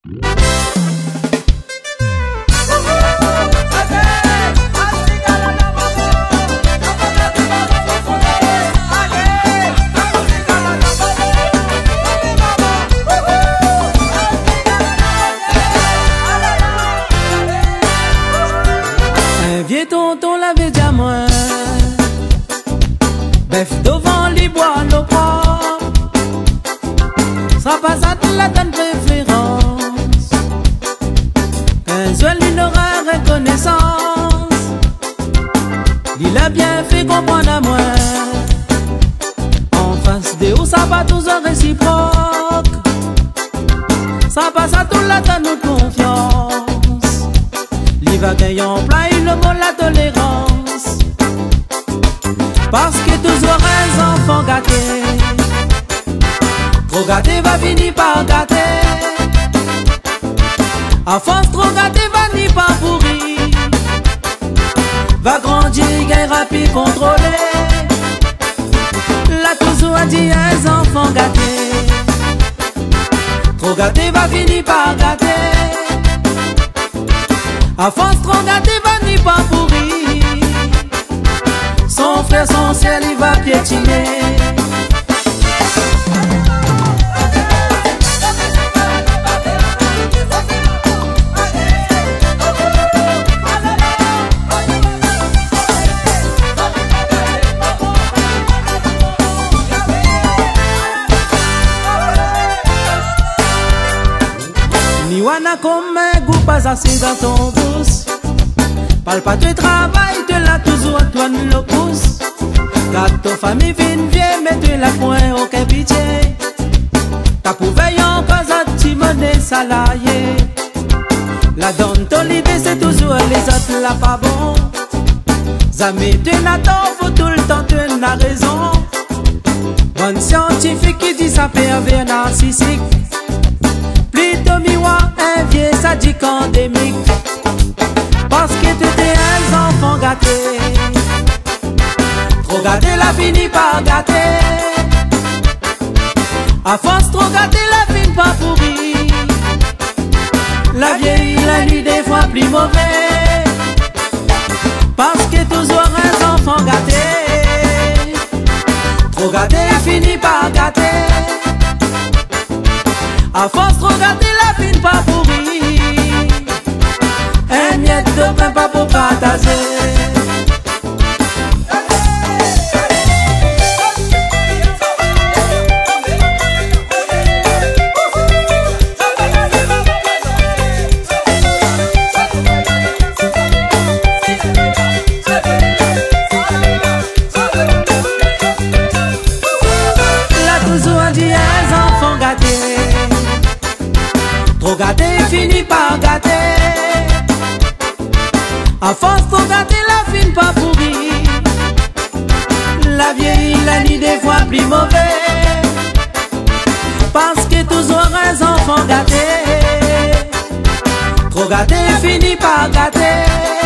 Vieux tonton l'avait dit à moi, bœuf devant les bois l'eau propre, sera pas ça de la donne préférence, un seul il aura reconnaissance, il a bien fait comprendre à moi, en face de où ça va toujours réciproque, ça passe à tout la donne de confiance. Il va gagner en plein le mot la tolérance, parce que toujours un enfant gâté, trop gâté va finir par gâter, à force trop gâté va finir par pourrir, va grandir, gagne rapide, contrôler, là toujours a dit un enfant gâté, trop gâté va finir par gâter, à force trop gâté va ni pas pourrir, son frère, son ciel, il va piétiner. Ni wana comme goût pas assez dans ton pouce, parle pas de travail, de la toujours toi le pouce. Quand ta famille vient vieille, mets la point aucun pitié. T'as pouvé en cause à ti monnaie salarié. La donne ton l'idée c'est toujours les autres là pas bon. Zami tu n'as tort, faut tout le temps tu n'as raison. Bonne scientifique qui dit ça peut avoir narcissique. Plutôt miwa un vieux sadique endémique. Parce que tu t'es un enfant gâté, trop gâté la fini par gâter, à force trop gâté la fini par pourrir, la vieille la nuit des fois plus mauvais, parce que toujours un enfant gâté, trop gâté fini par gâter, à force trop gâté la fini par pourrir, un miette de pain pas pour partager. Trop gâté, fini par gâter, à force trop gâté, la fine pas pourrir, la vieille, la nuit des fois plus mauvais, parce que toujours un enfant gâté, trop gâté, fini par gâter,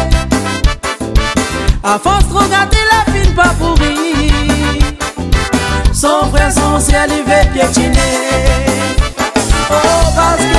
à force trop gâté, la fine pas pourrir, son frère, son ciel, il veut piétiner, oh parce que